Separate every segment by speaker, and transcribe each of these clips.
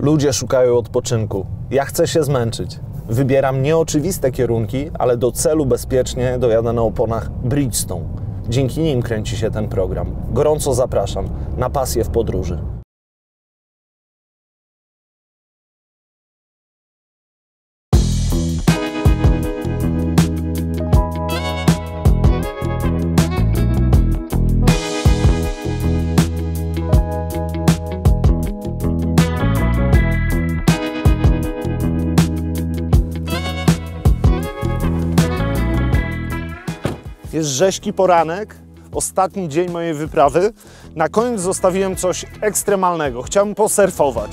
Speaker 1: Ludzie szukają odpoczynku. Ja chcę się zmęczyć. Wybieram nieoczywiste kierunki, ale do celu bezpiecznie dojadę na oponach Bridgestone. Dzięki nim kręci się ten program. Gorąco zapraszam na pasję w podróży. Jest rzeźki poranek, ostatni dzień mojej wyprawy. Na koniec zostawiłem coś ekstremalnego. Chciałem posurfować.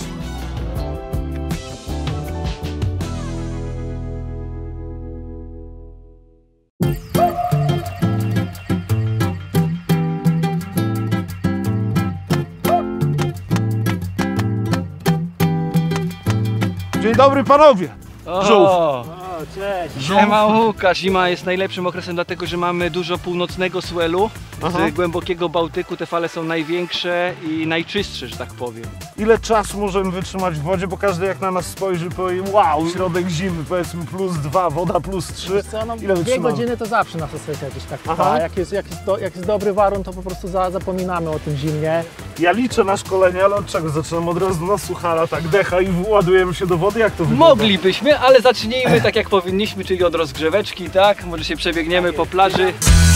Speaker 1: Dzień dobry panowie! Żółw!
Speaker 2: Cześć! Siema Łukasz, zima jest najlepszym okresem dlatego, że mamy dużo północnego swellu z głębokiego Bałtyku. Te fale są największe i najczystsze, że tak powiem.
Speaker 1: Ile czasu możemy wytrzymać w wodzie, bo każdy jak na nas spojrzy powie wow, środek zimy, powiedzmy +2, woda +3.
Speaker 3: Co, no,
Speaker 1: ile
Speaker 3: 2 godziny to zawsze nasza sesja gdzieś tak trwa. Jak jest dobry warun, to po prostu zapominamy o tym zimnie.
Speaker 1: Ja liczę na szkolenie, ale od czego zaczynam? Od razu na suchara, tak decha i ładujemy się do wody? Jak to wygląda?
Speaker 2: Moglibyśmy, ale zacznijmy tak jak powinniśmy, czyli od rozgrzeweczki, tak? Może się przebiegniemy po plaży.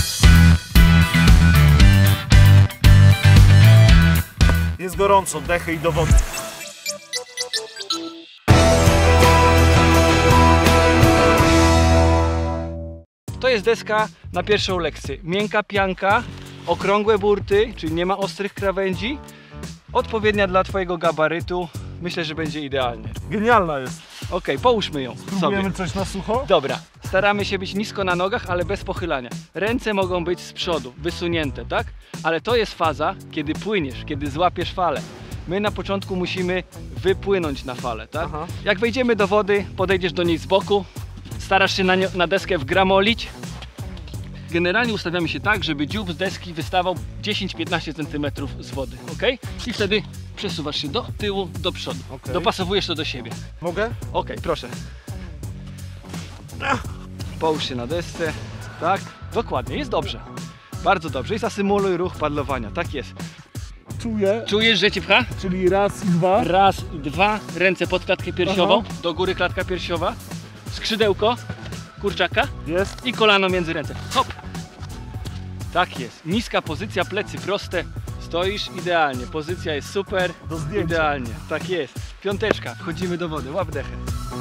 Speaker 1: Jest gorąco, dechy i do wody.
Speaker 2: To jest deska na pierwszą lekcję. Miękka pianka, okrągłe burty, czyli nie ma ostrych krawędzi. Odpowiednia dla twojego gabarytu. Myślę, że będzie idealnie.
Speaker 1: Genialna jest.
Speaker 2: Ok, połóżmy ją
Speaker 1: Spróbujemy
Speaker 2: sobie.
Speaker 1: coś na sucho?
Speaker 2: Dobra, staramy się być nisko na nogach, ale bez pochylania. Ręce mogą być z przodu, wysunięte, tak? Ale to jest faza, kiedy płyniesz, kiedy złapiesz falę. My na początku musimy wypłynąć na falę, tak? Jak wejdziemy do wody, podejdziesz do niej z boku, starasz się na deskę wgramolić. Generalnie ustawiamy się tak, żeby dziób z deski wystawał 10-15 cm z wody, ok? I wtedy przesuwasz się do tyłu, do przodu. Dopasowujesz to do siebie.
Speaker 1: Mogę?
Speaker 2: Ok, proszę. Połóż się na desce. Tak, dokładnie, jest dobrze. Bardzo dobrze i zasymuluj ruch padlowania, tak jest.
Speaker 1: Czuję.
Speaker 2: Czujesz, że cię pcha?
Speaker 1: Czyli raz i dwa.
Speaker 2: Raz i dwa, ręce pod klatkę piersiową, do góry klatka piersiowa, skrzydełko, kurczaka
Speaker 1: Jest.
Speaker 2: i kolano między ręce. Hop! Tak jest, niska pozycja, plecy proste, stoisz idealnie, pozycja jest super,
Speaker 1: Do zdjęcia.
Speaker 2: idealnie, tak jest. Piąteczka, wchodzimy do wody, łap dechę.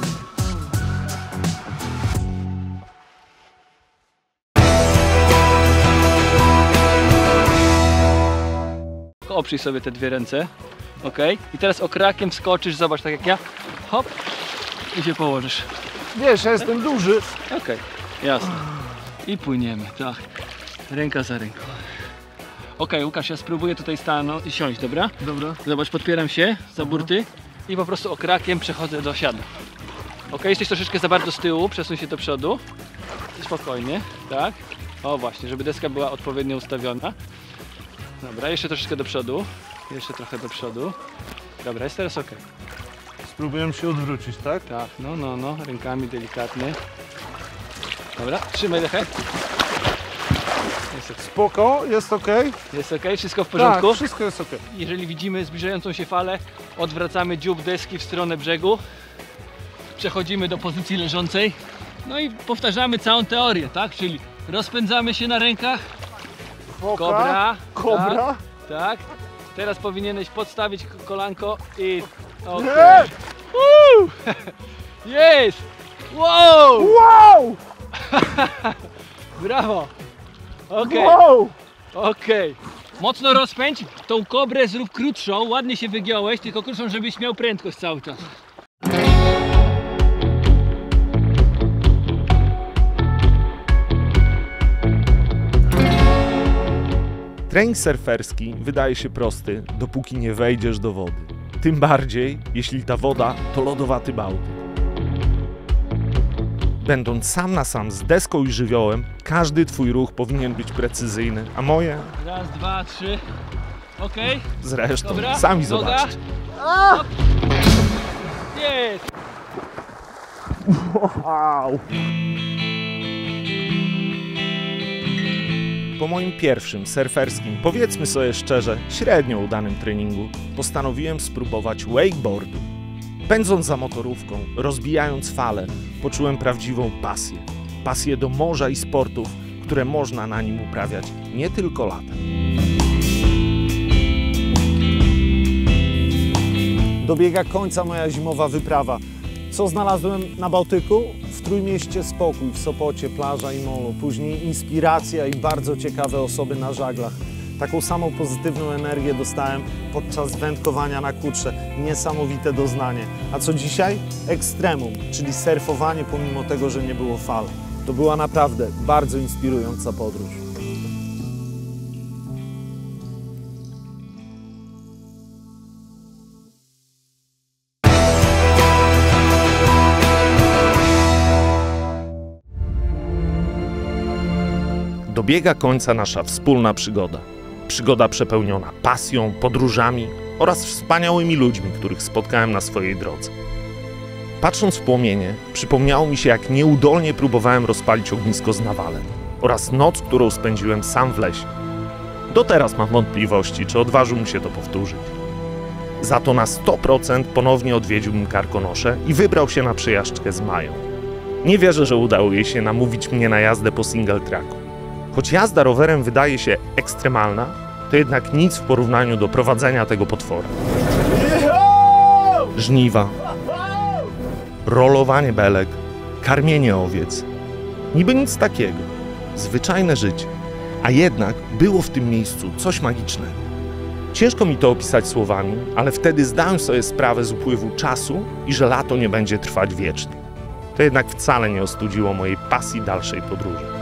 Speaker 2: Oprzyj sobie te dwie ręce, ok? I teraz okrakiem wskoczysz, zobacz, tak jak ja, hop, i się położysz.
Speaker 1: Wiesz, ja jestem duży.
Speaker 2: Ok, jasne. I płyniemy, tak, ręka za ręką. Ok, Łukasz, ja spróbuję tutaj stanąć i siąść, dobra?
Speaker 1: Dobra.
Speaker 2: Zobacz, podpieram się za burty i po prostu okrakiem przechodzę do siadła. Ok, jesteś troszeczkę za bardzo z tyłu, przesuń się do przodu. Spokojnie, tak. O właśnie, żeby deska była odpowiednio ustawiona. Dobra, jeszcze troszeczkę do przodu. Jeszcze trochę do przodu. Dobra, jest teraz ok.
Speaker 1: Spróbujemy się odwrócić, tak?
Speaker 2: Tak, no, rękami delikatnie. Dobra, trzymaj dechę. Jest ok.
Speaker 1: Spoko, jest ok.
Speaker 2: Jest ok, wszystko w porządku?
Speaker 1: Tak, wszystko jest ok.
Speaker 2: Jeżeli widzimy zbliżającą się falę, odwracamy dziób deski w stronę brzegu. Przechodzimy do pozycji leżącej. No i powtarzamy całą teorię, tak? Czyli rozpędzamy się na rękach. Kobra.
Speaker 1: Kobra.
Speaker 2: Tak. Teraz powinieneś podstawić kolanko i...
Speaker 1: Okay.
Speaker 2: Jest! Wow!
Speaker 1: Wow!
Speaker 2: Brawo! Okej.
Speaker 1: Wow!
Speaker 2: Okej. Mocno rozpędź tą kobrę, zrób krótszą, ładnie się wygiąłeś, tylko krótszą, żebyś miał prędkość cały czas.
Speaker 1: Trening surferski wydaje się prosty, dopóki nie wejdziesz do wody. Tym bardziej, jeśli ta woda to lodowaty Bałtyk. Będąc sam na sam z deską i żywiołem, każdy twój ruch powinien być precyzyjny, a moje...
Speaker 2: Raz, dwa, trzy. Okej.
Speaker 1: Zresztą,
Speaker 2: Dobra.
Speaker 1: sami
Speaker 2: Noga.
Speaker 1: zobaczcie. Wow. Po moim pierwszym surferskim, powiedzmy sobie szczerze, średnio udanym treningu, postanowiłem spróbować wakeboardu. Pędząc za motorówką, rozbijając fale, poczułem prawdziwą pasję. Pasję do morza i sportów, które można na nim uprawiać nie tylko latem. Dobiega końca moja zimowa wyprawa. Co znalazłem na Bałtyku? W Trójmieście spokój, w Sopocie plaża i molo, później inspiracja i bardzo ciekawe osoby na żaglach. Taką samą pozytywną energię dostałem podczas wędkowania na kutrze. Niesamowite doznanie. A co dzisiaj? Ekstremum, czyli surfowanie pomimo tego, że nie było fal. To była naprawdę bardzo inspirująca podróż. Dobiega końca nasza wspólna przygoda. Przygoda przepełniona pasją, podróżami oraz wspaniałymi ludźmi, których spotkałem na swojej drodze. Patrząc w płomienie, przypomniało mi się, jak nieudolnie próbowałem rozpalić ognisko z Nawalem oraz noc, którą spędziłem sam w lesie. Do teraz mam wątpliwości, czy odważył mi się to powtórzyć. Za to na 100% ponownie odwiedziłbym Karkonosze i wybrał się na przejażdżkę z Mają. Nie wierzę, że udało jej się namówić mnie na jazdę po single tracku. Choć jazda rowerem wydaje się ekstremalna, to jednak nic w porównaniu do prowadzenia tego potwora. Żniwa, rolowanie belek, karmienie owiec. Niby nic takiego, zwyczajne życie, a jednak było w tym miejscu coś magicznego. Ciężko mi to opisać słowami, ale wtedy zdałem sobie sprawę z upływu czasu i że lato nie będzie trwać wiecznie. To jednak wcale nie ostudziło mojej pasji dalszej podróży.